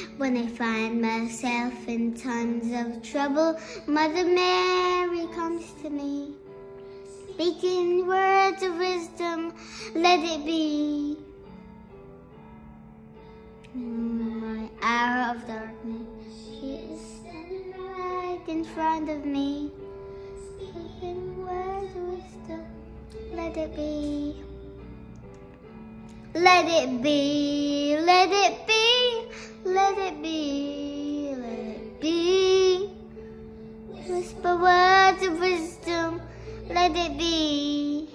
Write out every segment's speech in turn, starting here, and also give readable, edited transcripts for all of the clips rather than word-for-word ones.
When I find myself in times of trouble, Mother Mary comes to me, speaking words of wisdom, let it be. In my hour of darkness, she is standing right in front of me, speaking words of wisdom, let it be. Let it be, let it be, let it be, let it be. Whisper words of wisdom, let it be.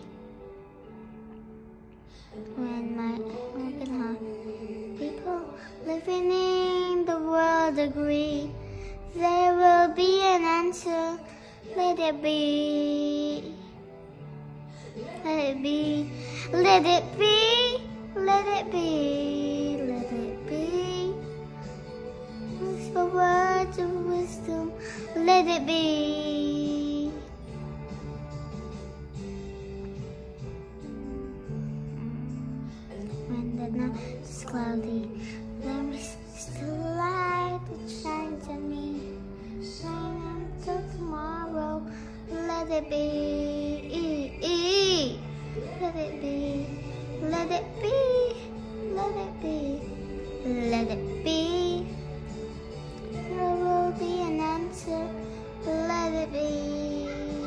When my broken heart, people living in the world agree, there will be an answer, let it be. Let it be, let it be, let it be, let it be. Whisper words of wisdom, let it be. When the night is cloudy, there is still light that shines on me. Shine until tomorrow, let it be. Let it be, let it be, let it be, let it be. There will be an answer, let it be.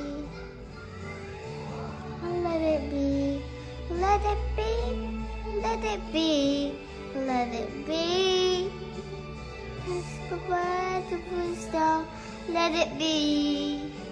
Let it be, let it be, let it be, let it be. Whisper words of wisdom, let it be.